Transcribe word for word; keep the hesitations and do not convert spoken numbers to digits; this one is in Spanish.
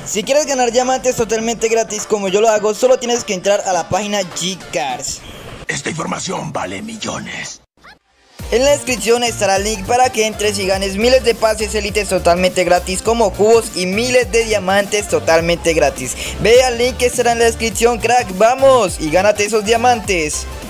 Si quieres ganar diamantes totalmente gratis como yo lo hago, solo tienes que entrar a la página G-Cars. Esta información vale millones. En la descripción estará el link para que entres y ganes miles de pases élites totalmente gratis como cubos y miles de diamantes totalmente gratis. Ve al link que estará en la descripción, crack, vamos y gánate esos diamantes.